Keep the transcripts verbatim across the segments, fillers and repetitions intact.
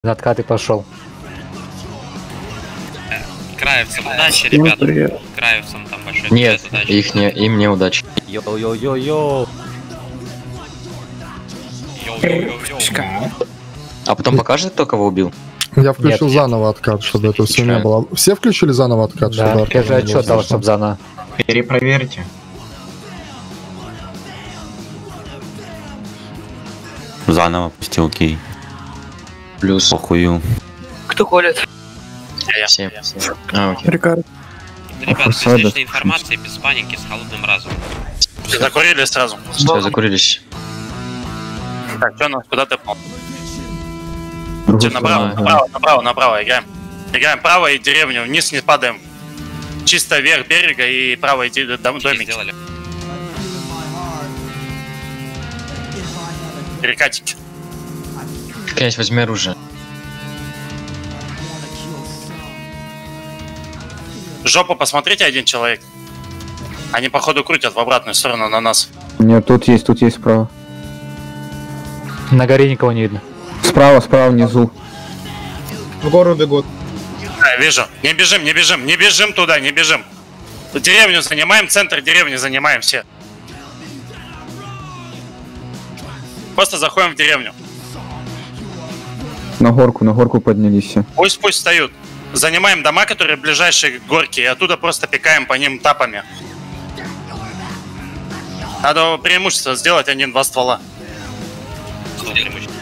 На откаты пошел. Краевцам удачи, ребята. Краевцам там большой Нет, удачи. их не, им не удачи. Йо-йо-йо-йо. Йоу-йоу-йоу-йоу. А потом покажет, кто кого убил? Я включил Нет, заново откат, чтобы это все не было. Все включили заново откат, Да, чтобы я же это не было отчет дал, слышно. чтоб заново. Перепроверьте. Заново пустил, окей. Плюс. Похую. Кто колет? Все. А, окей. Рикард. Ребят, без лишней информации, без паники, с холодным разумом. Закурили сразу. Все, закурились. Так, что у нас? Куда ты пал? Другую Направо, сторону. направо, направо, направо играем. Играем право и деревню, вниз не падаем. Чисто вверх берега и право идти до дом- домики. Сделали. Перекатики. Князь, возьми оружие. Жопу посмотрите, один человек. Они походу крутят в обратную сторону на нас. Нет, тут есть, тут есть справа. На горе никого не видно. Справа, справа, внизу. В гору бегут. Да, вижу. Не бежим, не бежим, не бежим туда, не бежим. Деревню занимаем, центр деревни занимаем все. Просто заходим в деревню. На горку, на горку поднялись все. Пусть, пусть встают. Занимаем дома, которые ближайшие к горке, и оттуда просто пикаем по ним тапами. Надо преимущество сделать один-два ствола. Что преимущество?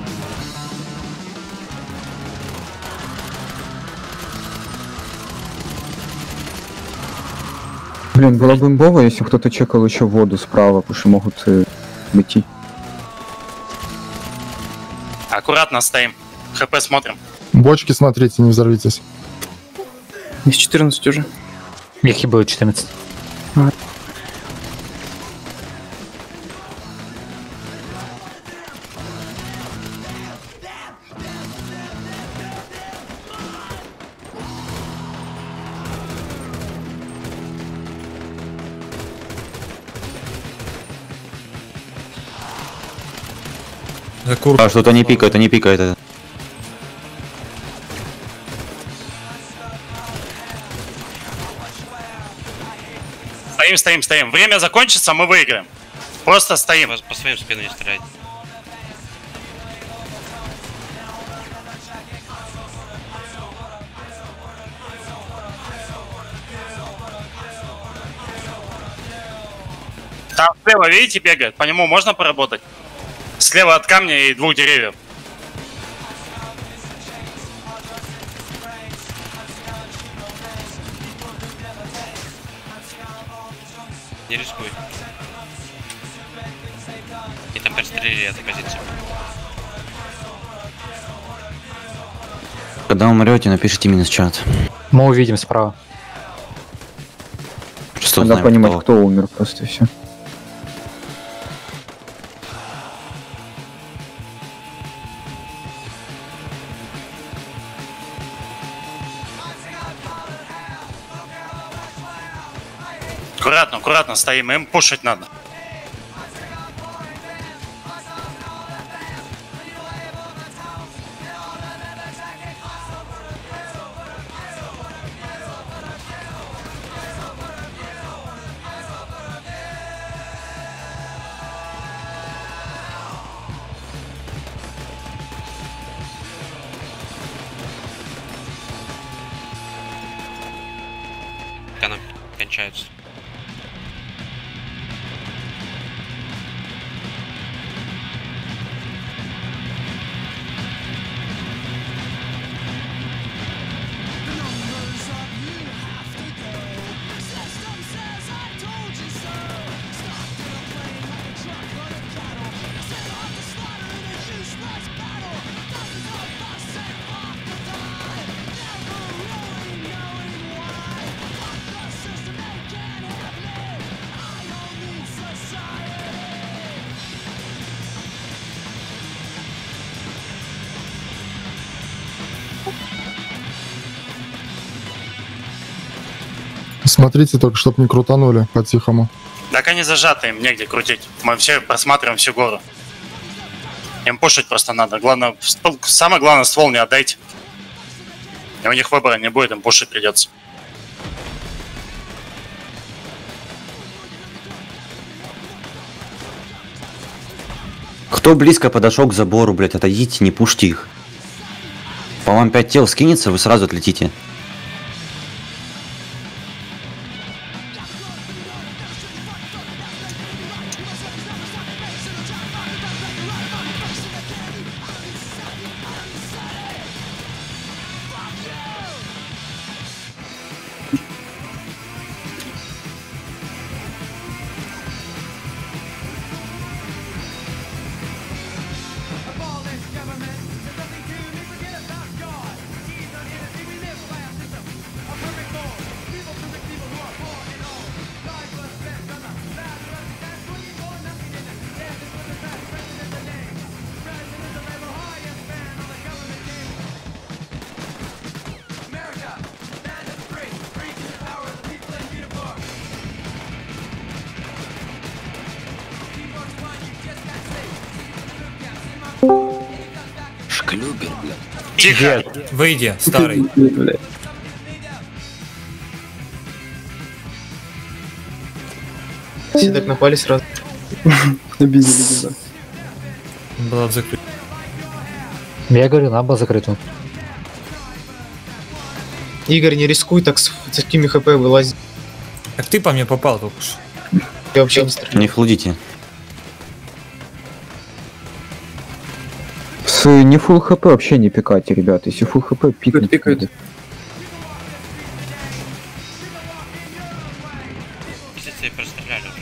Блин, было бы имбово, если кто-то чекал еще воду справа, потому что могут э, идти. Аккуратно стоим. ХП смотрим. Бочки смотрите, не взорвитесь. Есть четырнадцать уже. Их и будет четырнадцать. А, что-то не пикает, не пикает это. Стоим, стоим, стоим. Время закончится, мы выиграем. Просто стоим. По своим спину не стрелять. Там слева, видите, бегает. По нему можно поработать? Слева от камня и двух деревьев. Не рискуй. И там перестрелили эту позицию. Когда умрете, напишите минус чат. Мы увидим справа. Что Надо знаем, понимать, кто. кто умер, просто все. Аккуратно, аккуратно стоим. Им пушить надо. Канам кончаются. Смотрите только, чтобы не крутанули по-тихому. Так они зажаты, им негде крутить. Мы все просматриваем всю гору. Им пушить просто надо. Главное, ствол- самое главное, ствол не отдайте. И у них выбора не будет, им пушить придется. Кто близко подошел к забору, блядь, отойдите, не пушьте их. По вам пять тел скинется, вы сразу отлетите. Тихо! Выйди, старый. Все так напали сразу. Обидели, да. Была закрыта. Я говорю, надо было закрытую. Игорь, не рискуй так с с такими хп вылазить. Так ты по мне попал только что. Я вообще не стреляю. Не флудите. С не фулл хп вообще не пикайте, ребят. Если фулл хп, пикнуть. Пикают. надо. Позиции простреляли уже.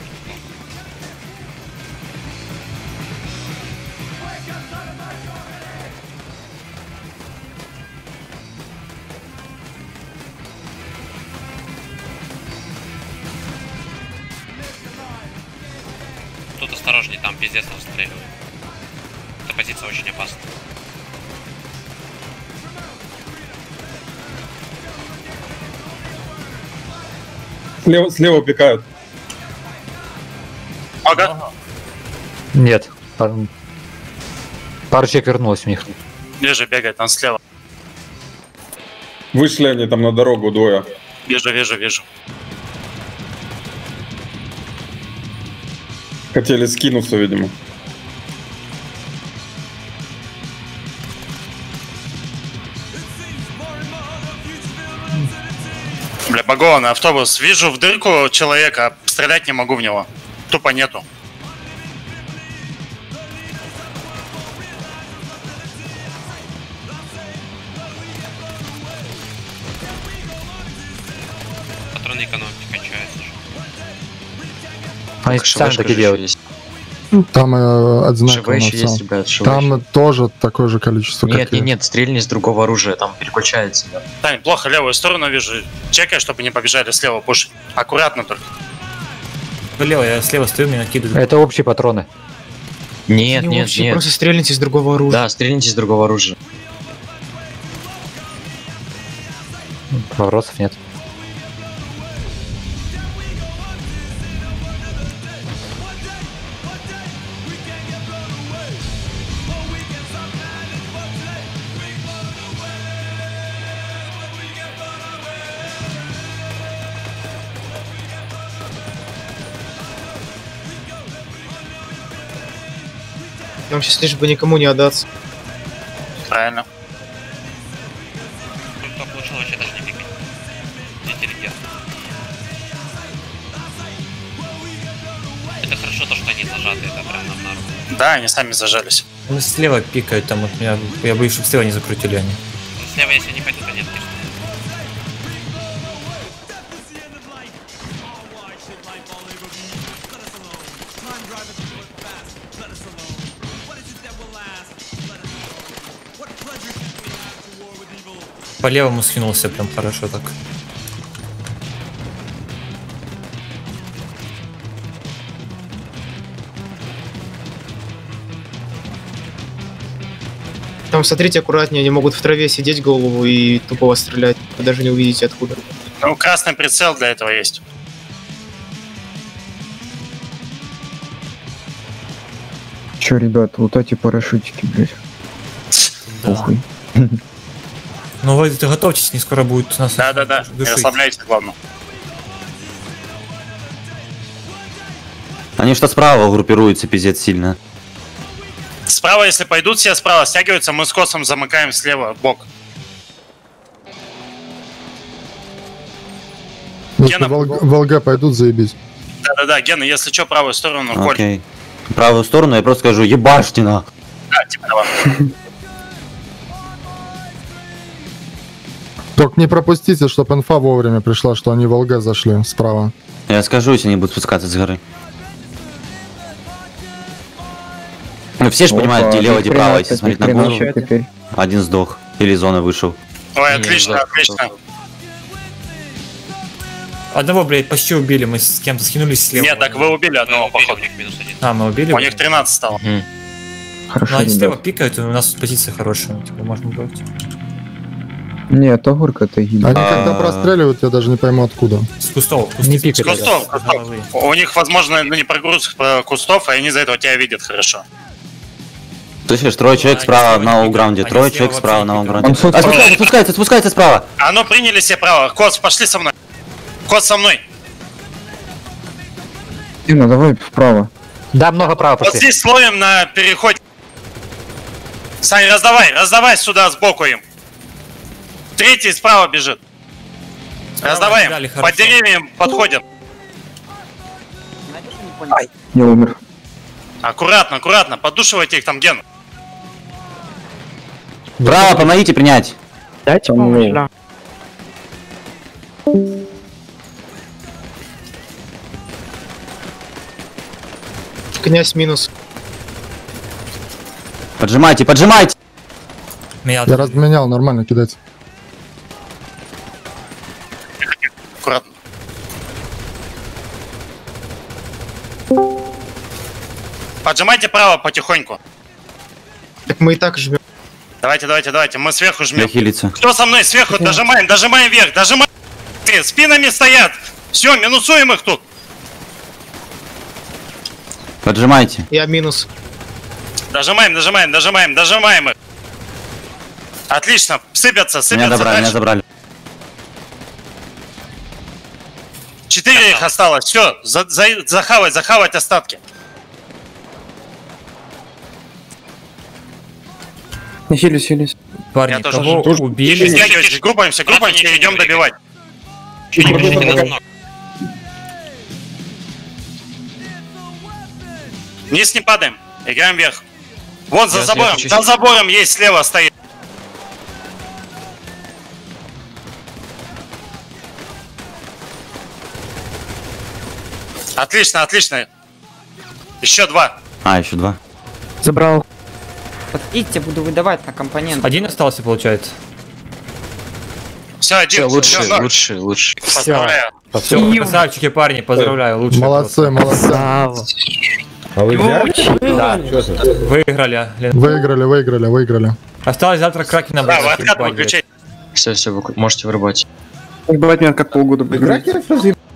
Тут осторожней, там пиздец расстреливают. Эта позиция очень опасна. Слева, слева пикают. Ага. Нет. Пар- Пару человек вернулось у них. Вижу, бегает, там слева. Вышли они там на дорогу двое. Вижу, вижу, вижу. Хотели скинуться, видимо. Бля, багованный автобус. Вижу в дырку человека, стрелять не могу в него. Тупо нету. Патроны экономики кончаются. Они Так, специально шивашка так и же делают. есть. Там э, одинаково Шивы на еще есть, всем. ребят, шивы. Там тоже такое же количество, Нет, как нет, и- нет, стрельни с другого оружия, там переключается. Да. Тань, плохо левую сторону вижу. Чекай, чтобы не побежали слева пушить. Аккуратно только. Слева, я слева стою, меня накидывают. Это общие патроны. Нет, Не нет, вообще, нет. просто стрельните с другого оружия. Да, стрельните с другого оружия. Вопросов нет. Нам сейчас лишь бы никому не отдаться. Правильно. Кто получил, вообще даже не пикать. Интеллигент. Это хорошо то, что они зажаты, это прям нам на руку. Да, они сами зажались. Ну, слева пикают, там вот меня. Я боюсь, чтобы слева не закрутили они. Ну, слева, если не пойдут, то нет, конечно. По левому скинулся прям хорошо так. Там, смотрите, аккуратнее, они могут в траве сидеть голову и тупо вас стрелять. Вы даже не увидите откуда. Ну, красный прицел для этого есть. Чё, ребят, вот эти парашютики, блядь. Да. Похуй. Ну вы готовьтесь, не скоро будет нас Да-да-да, не душить. расслабляйся, главное. Они что справа группируются, пиздец, сильно. Справа, если пойдут, все справа стягиваются, мы с косом замыкаем слева, бок. Если Гена- в ЛГ в ЛГ пойдут, заебись. Да-да-да, Гена, если что, правую сторону, Коль. Окей. Правую сторону я просто скажу, ебашьте нахуй. Да, типа того. Только не пропустите, чтобы инфа вовремя пришла, что они в ЛГ зашли справа. Я скажу, если они будут спускаться с горы. Ну все же понимают, где лево, где право, если смотреть на гору. Теперь. Один сдох. Или зона вышел. Ой, Не, отлично, да, отлично. Одного, блядь, почти убили, мы с кем-то скинулись слева. Нет, так вы убили Ну, одного, убили, походу. у них минус один. А, мы убили? У них тринадцать стало. Хорошо, Ну они слева ребят. пикают, и у нас позиция хорошая, типа, можно будет. Нет, огурка это гибель. Они А. когда простреливают, я даже не пойму откуда. С кустов. Не кусты- пикали, С кустов, с кустов. головы. У них, возможно, ну, не прогруз э, кустов, и они из-за этого тебя видят хорошо. Слышишь, трое человек Они справа слева на не лоу-граунде, пикают, трое они человек слева справа вообще на не лоу-граунде. Он сот- А, спускается, спускается, спускается справа. А ну, приняли все право. Кос, пошли со мной. Кос со мной. Дина, давай вправо. Да, много права Вот пошли. здесь словим на переходе. Сань, раздавай, раздавай сюда сбоку им. Третий справа бежит. Справа Раздаваем. дали, Под хорошо. деревьям подходим. Я умер. Аккуратно, аккуратно. Поддушивайте их там, Ген. Право, помогите принять. Дайте помощь. Князь минус. Поджимайте, поджимайте. Меня Я разменял, нормально, кидайте. Аккуратно. Поджимайте право потихоньку. Так мы и так жмем. Давайте, давайте, давайте. Мы сверху Для жмем. хилиться. Кто со мной сверху? Дожимаем, дожимаем вверх, дожимаем. Спинами стоят. Все, минусуем их тут. Поджимайте. Я минус. Дожимаем, дожимаем, дожимаем, дожимаем их. Отлично. Сыпятся, Меня сыпятся забрали, меня дальше. забрали. Четыре их осталось. Все, за, за- захавать, захавать остатки. Хились, хились. парни, Я тоже кого тоже- убили? Стягивайтесь, группаемся, группаемся, идем добивать. Вниз не падаем, играем вверх. Вон за Я забором, сверху за чуть- забором есть, слева стоит. Отлично, отлично. Еще два. А, еще два. Забрал. Подпитьте, буду выдавать на компонент. Один остался, получается. Все, один. Все, лучше, всё, ноль. лучше, лучше. Поздравляю. Все, красавчики, парни, поздравляю, лучше. Молодцы, молодцы. А вы Выиграли. Лен. Выиграли, выиграли, выиграли. Осталось завтра Кракена Да, вы брать, откат ебать, выключайте. Все, все, вы можете вырубать. Бывает меня как полгода. Кракеров разъебали.